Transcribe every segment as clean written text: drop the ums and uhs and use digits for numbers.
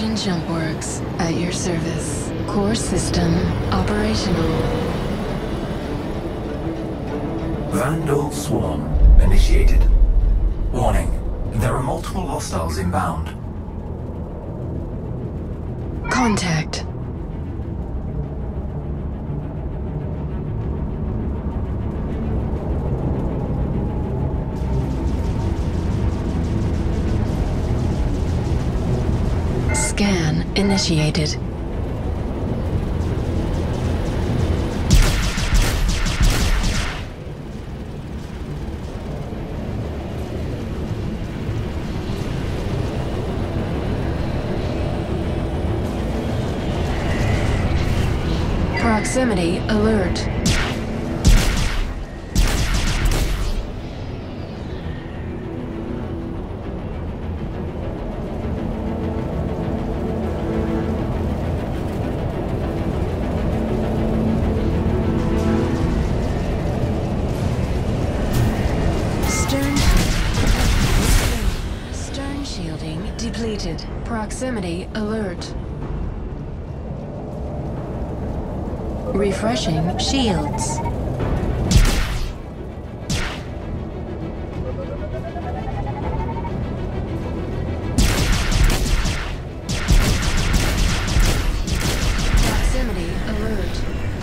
Origin Jump Works at your service. Core system operational. Vanduul swarm initiated. Warning, there are multiple hostiles inbound. Contact. Scan initiated. Proximity alert. Stern shielding depleted. Proximity alert. Refreshing shields. Proximity alert.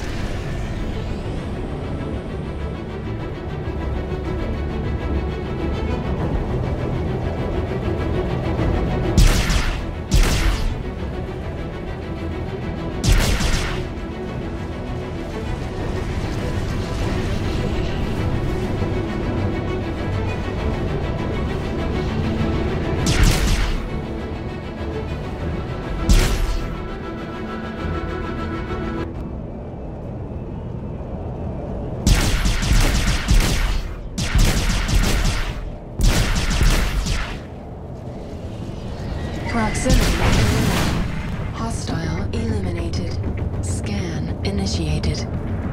Proximity. Hostile eliminated. Scan initiated.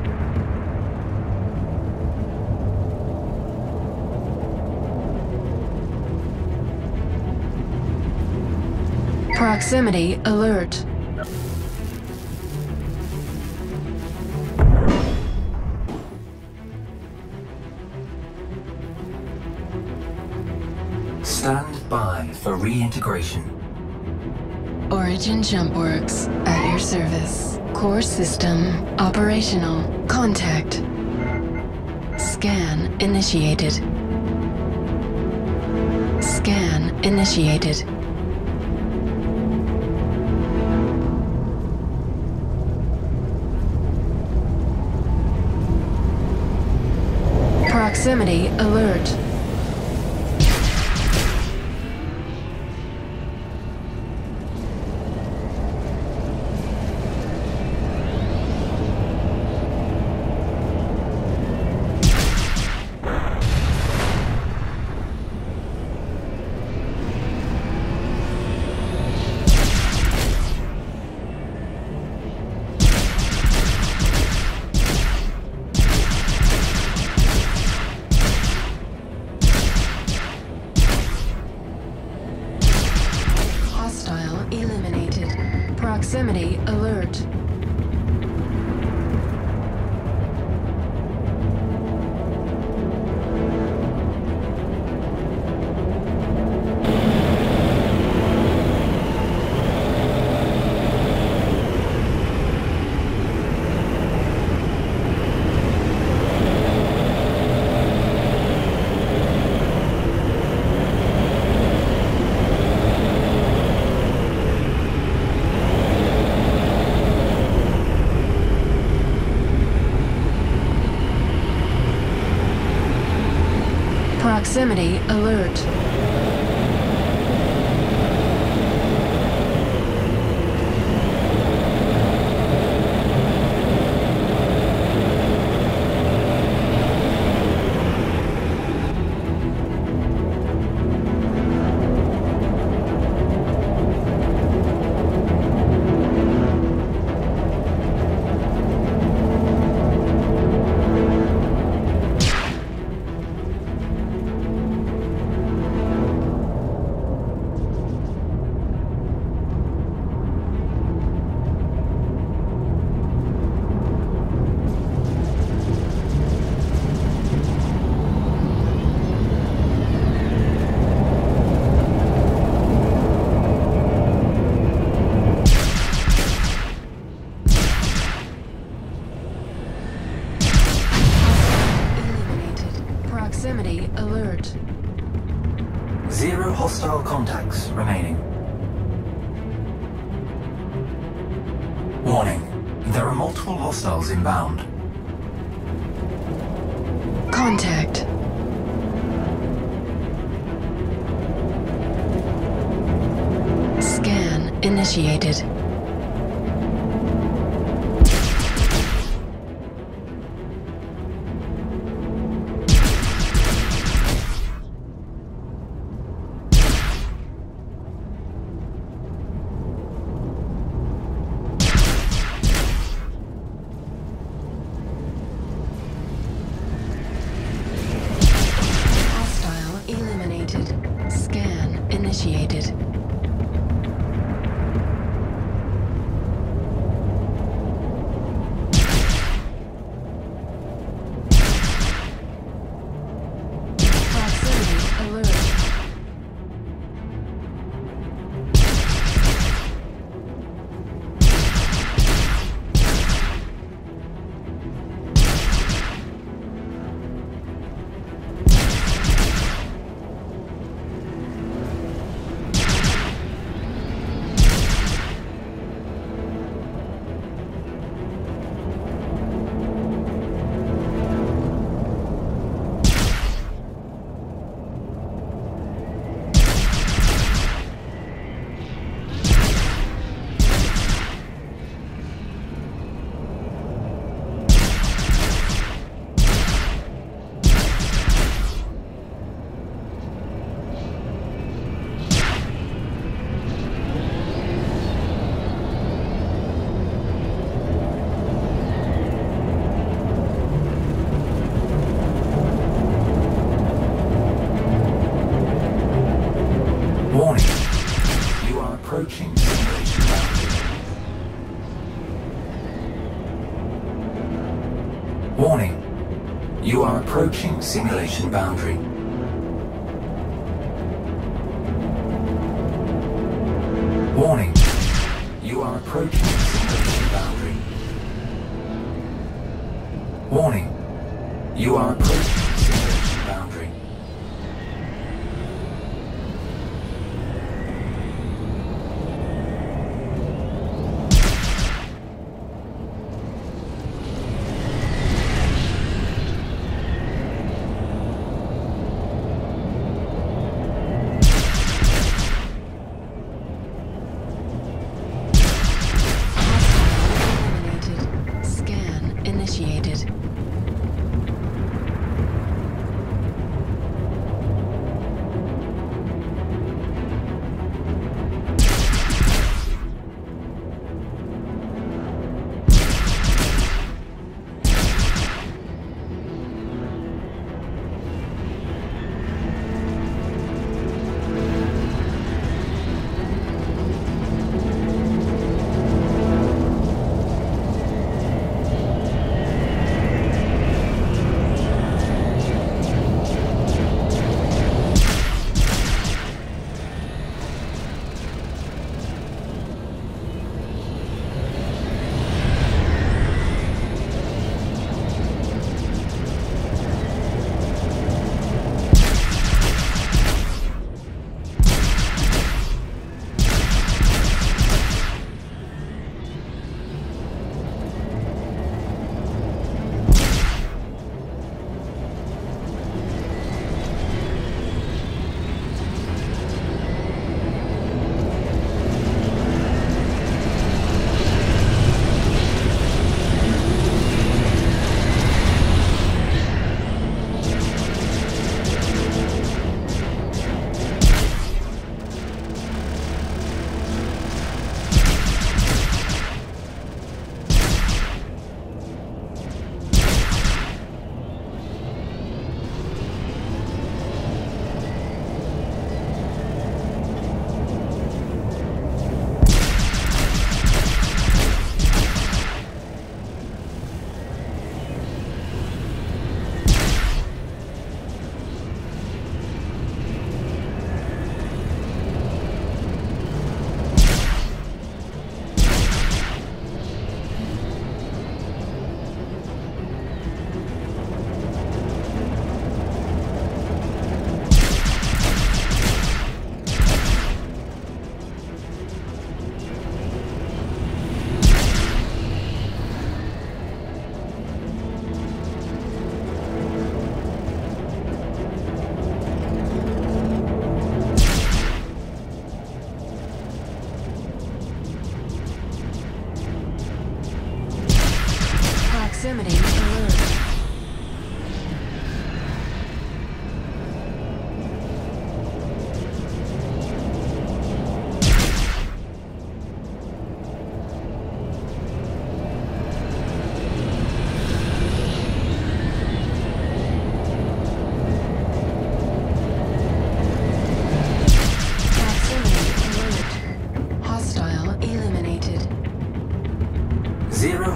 Proximity alert. Stand by for reintegration. Origin Jump Works at your service. Core system operational. Contact. Scan initiated. Scan initiated. Proximity alert. Hostile eliminated. Proximity alert. Proximity alert. 0 hostile contacts remaining. Warning, there are multiple hostiles inbound. Contact. Scan initiated. Initiated. Proximity alert. Warning, you are approaching simulation boundary. Warning, you are approaching simulation boundary. Warning, you are approaching simulation boundary. Warning, you are approaching simulation boundary.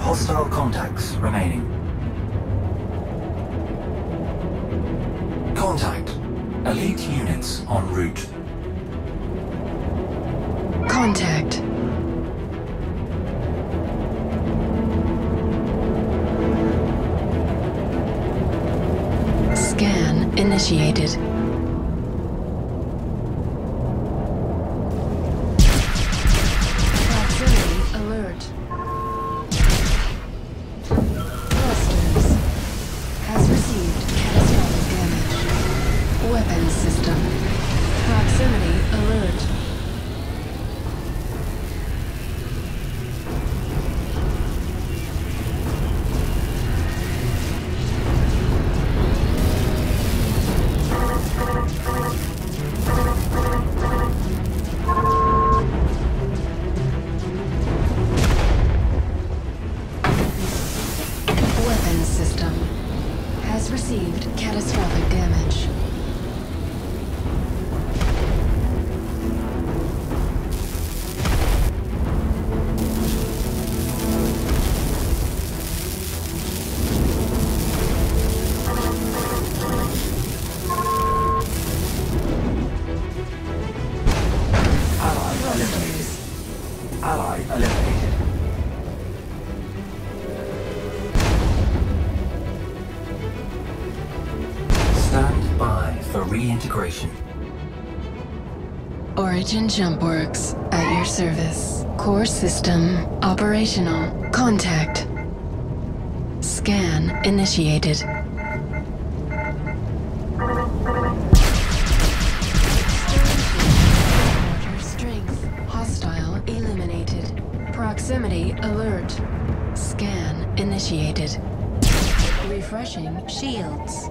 hostile contacts remaining. Contact. Elite units en route. Contact. Scan initiated. Proximity alert. Clusters. Has received catastrophic damage. Weapons system. Proximity alert. Weapons system has received catastrophic damage. Ally eliminated. Stand by for reintegration. Origin Jump Works at your service. Core system operational. Contact. Scan initiated. Mortar strength. Hostile eliminated. Proximity alert. Scan initiated. Refreshing shields.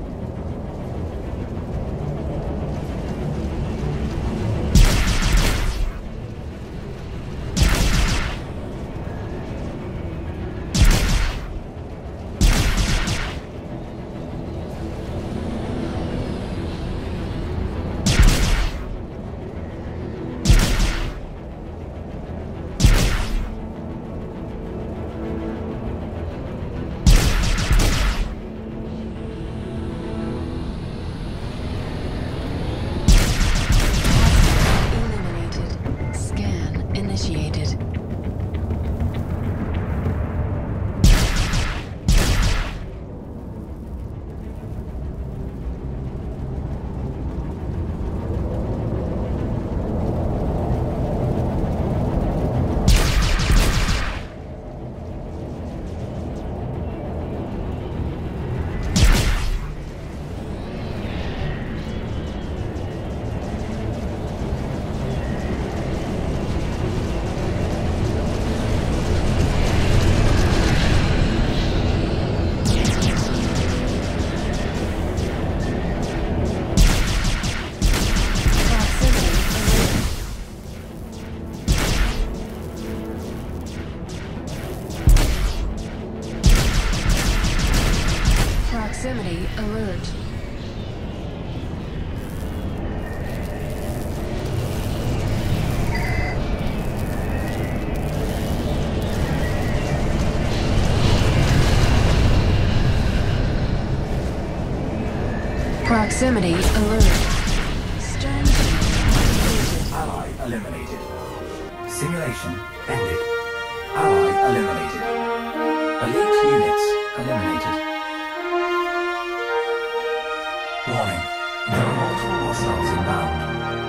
Proximity alert. Proximity alert. Stern Ally eliminated. Simulation ended. Ally eliminated. Elite units eliminated. Warning. There are multiple hostiles inbound.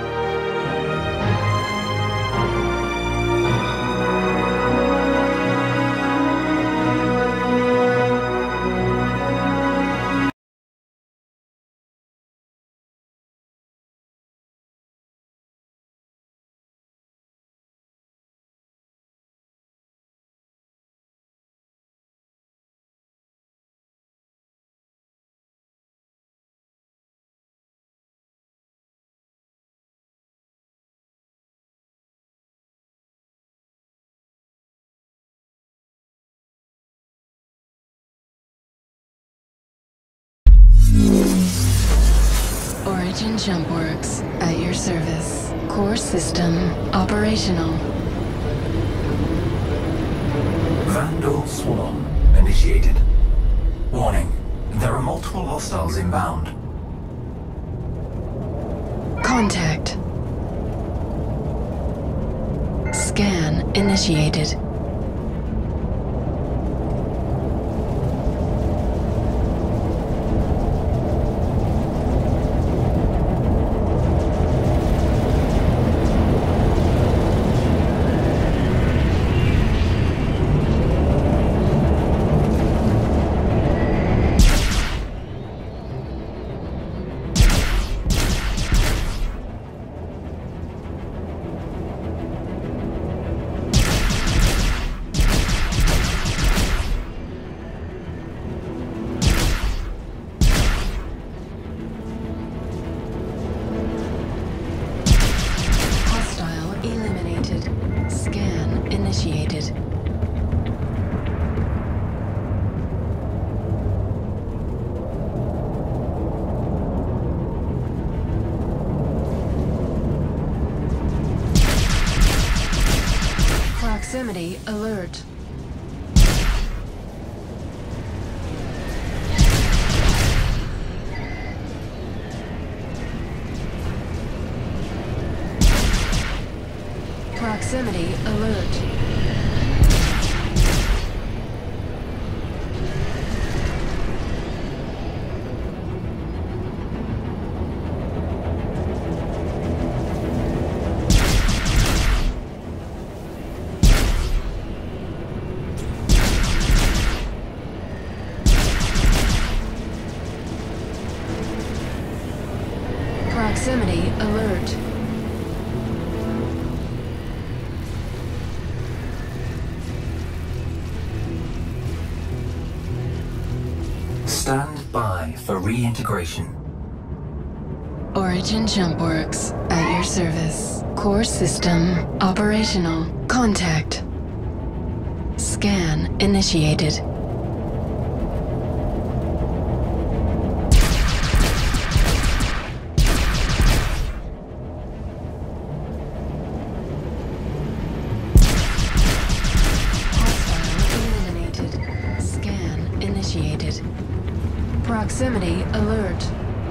Origin Jump Works at your service. Core system operational. Vanduul swarm initiated. Warning, there are multiple hostiles inbound. Contact. Scan initiated. Proximity alert. Proximity alert. Proximity alert. Stand by for reintegration. Origin Jump Works at your service. Core system operational. Contact. Scan initiated. Proximity alert.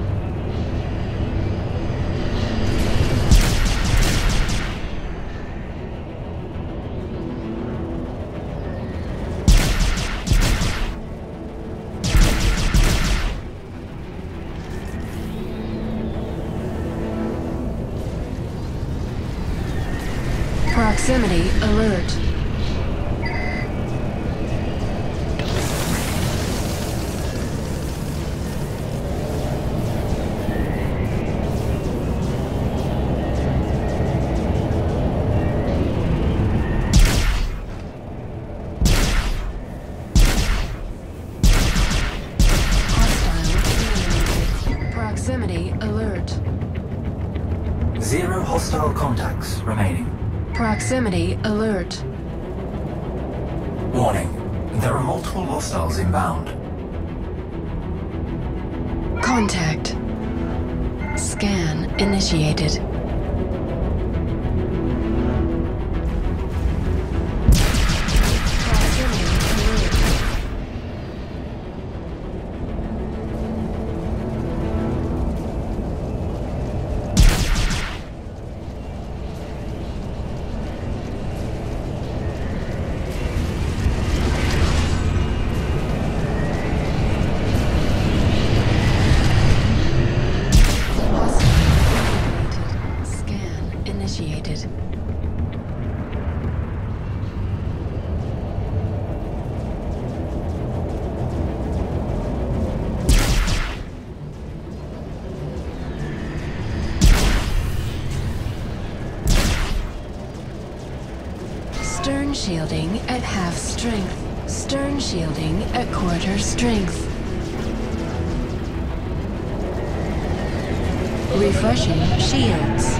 Proximity alert. Proximity alert. 0 hostile contacts remaining. Proximity alert. Warning, there are multiple hostiles inbound. Contact. Scan initiated. Stern shielding at half strength. Stern shielding at quarter strength. Refreshing shields.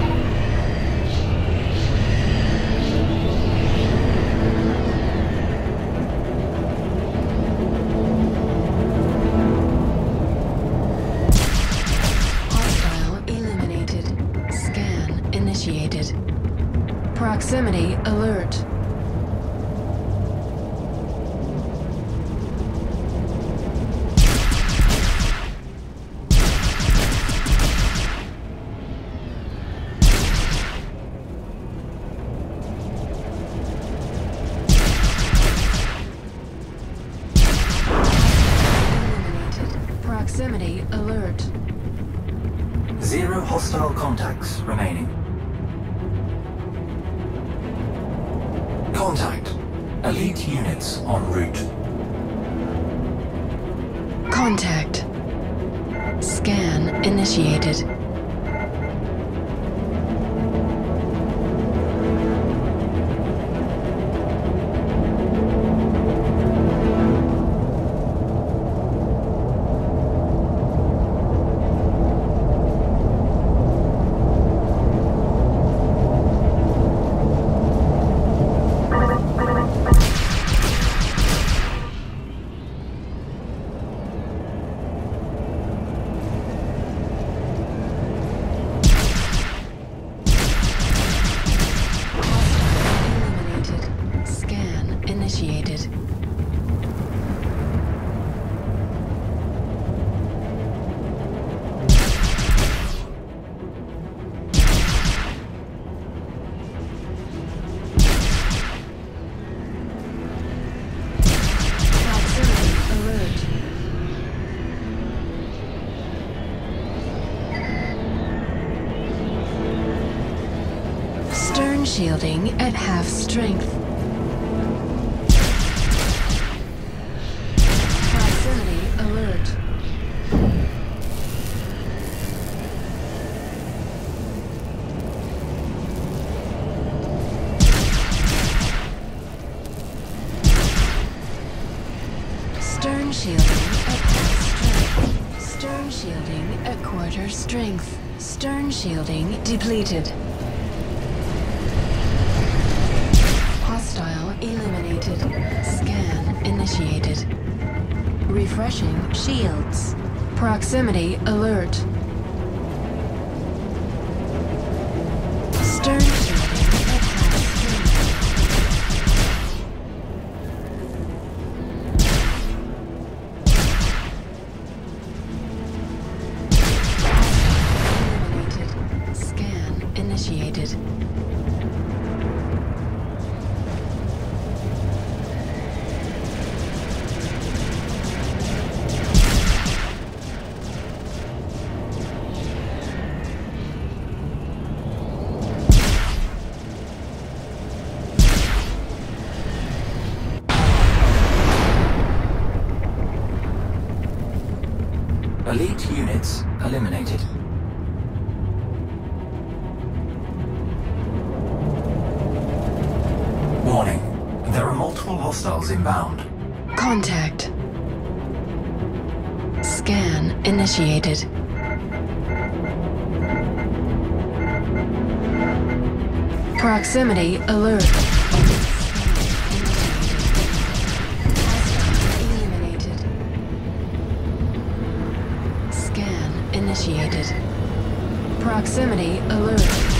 Hostile eliminated. Scan initiated. Proximity alert. Zero hostile contacts remaining. Contact. Elite units en route. Contact. Scan initiated. Shielding at half strength. Proximity alert. Stern shielding at half strength. Stern shielding at quarter strength. Stern shielding depleted. Hostile eliminated. Scan initiated. Refreshing shields. Proximity alert. Stern shielding at half strength. Eliminated. Scan initiated. Elite units eliminated. Warning. There are multiple hostiles inbound. Contact. Scan initiated. Proximity alert. Eliminated. Scan initiated. Proximity alert.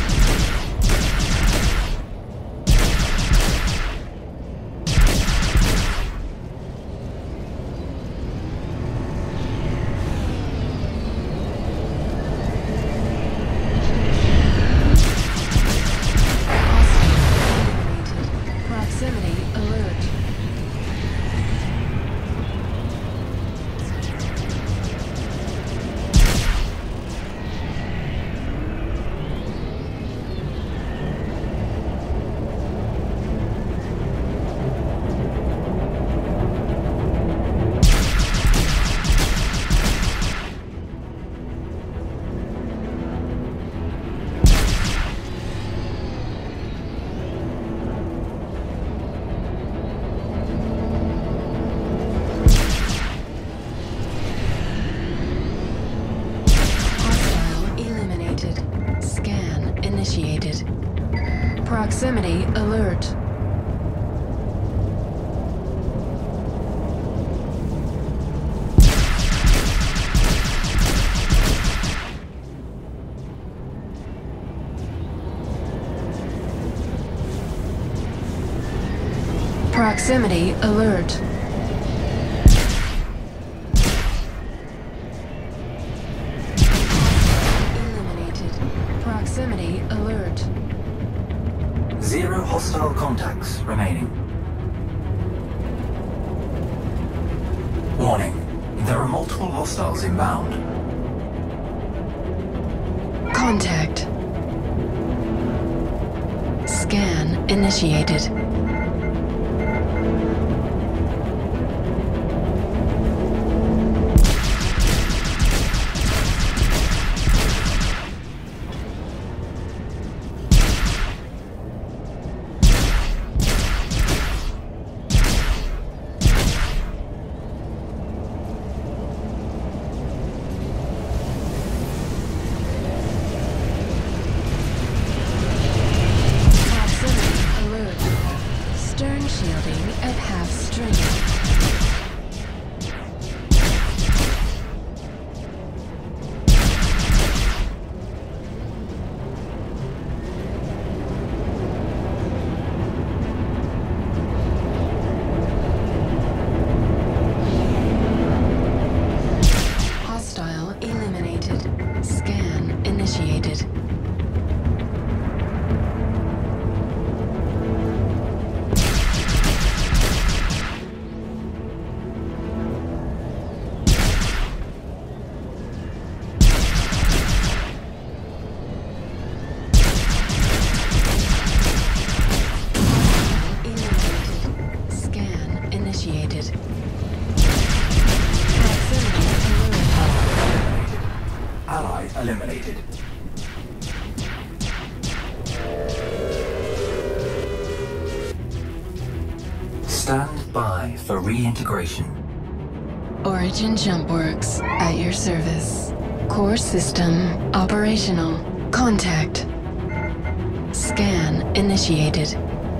Proximity alert. Proximity alert. Eliminated. Proximity alert. Zero hostile contacts remaining. Warning. There are multiple hostiles inbound. Contact. Scan initiated. Eliminated. Stand by for reintegration. Origin Jump Works at your service. Core system operational. Contact. Scan initiated.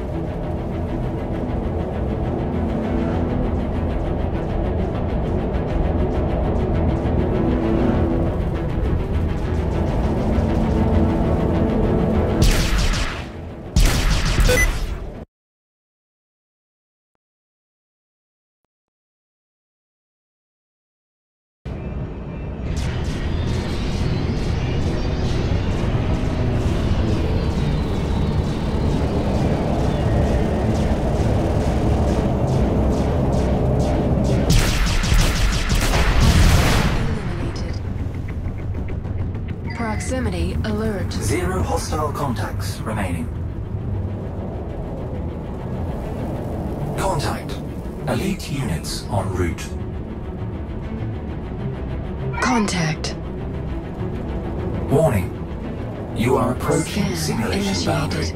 Proximity alert. 0 hostile contacts remaining. Contact. Elite units en route. Contact. Warning. You are approaching Scan simulation boundary. initiated.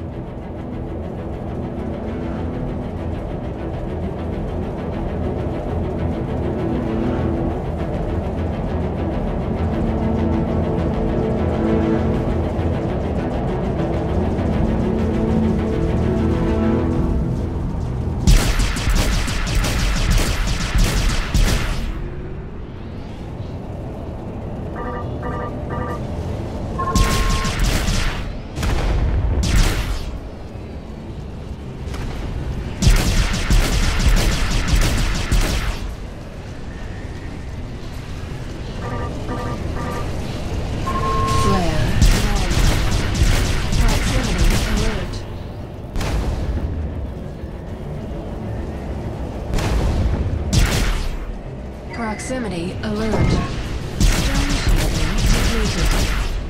Proximity alert. Stone shielding depleted.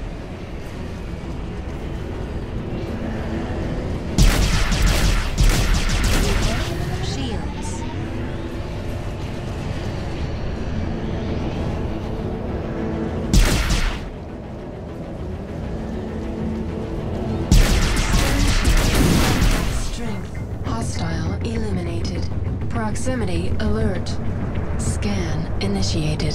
Shields. Strength. Hostile eliminated. Proximity alert. Scan initiated.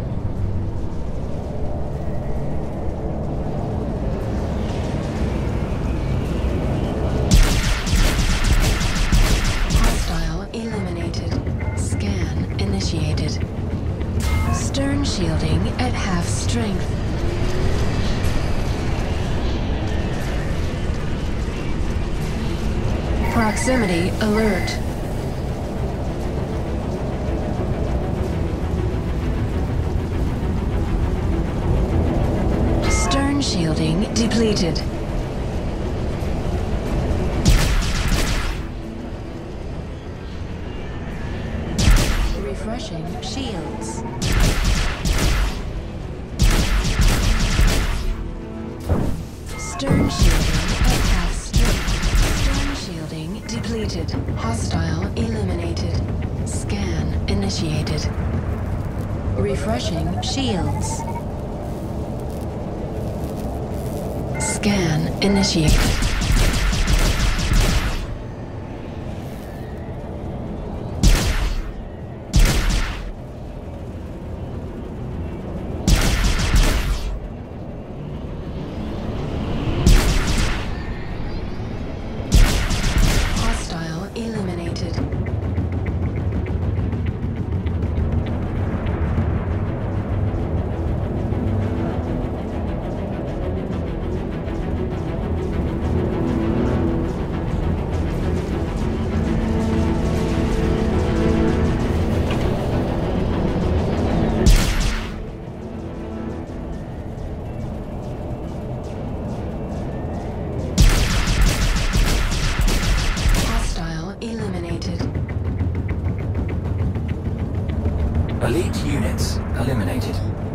Hostile eliminated. Scan initiated. Stern shielding at half strength. Proximity alert. Shielding depleted. Refreshing shields. depleted. Hostile eliminated. Scan initiated. Refreshing shields. Scan initiated. Elite units eliminated.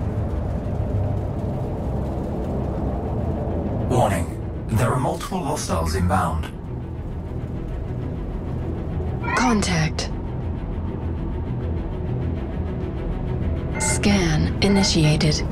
Warning, there are multiple hostiles inbound. Contact. Scan initiated.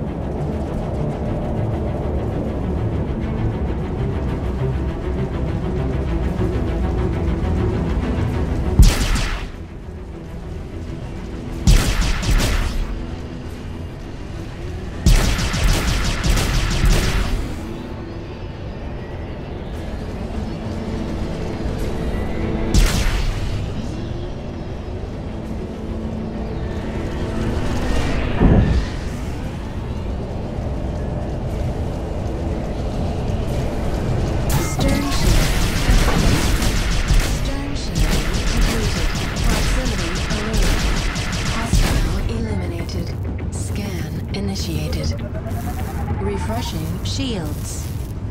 Refreshing shields.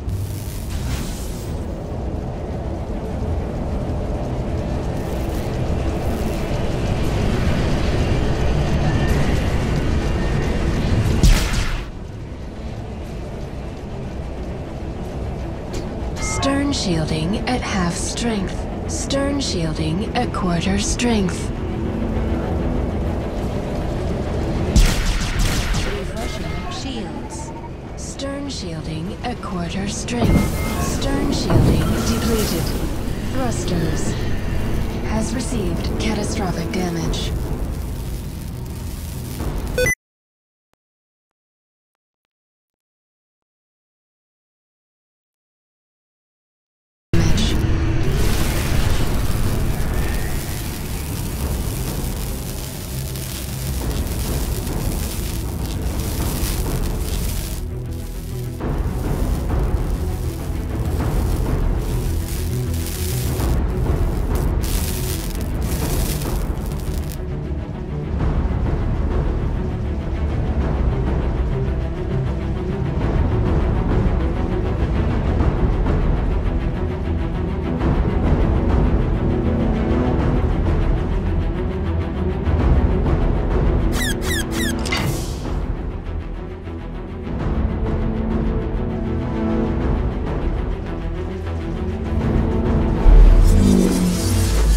Stern shielding at half strength. Stern shielding at quarter strength. Stern shielding at quarter strength. Stern shielding depleted. Thrusters. Has received catastrophic damage.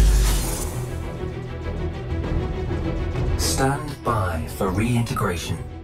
Stand by for reintegration.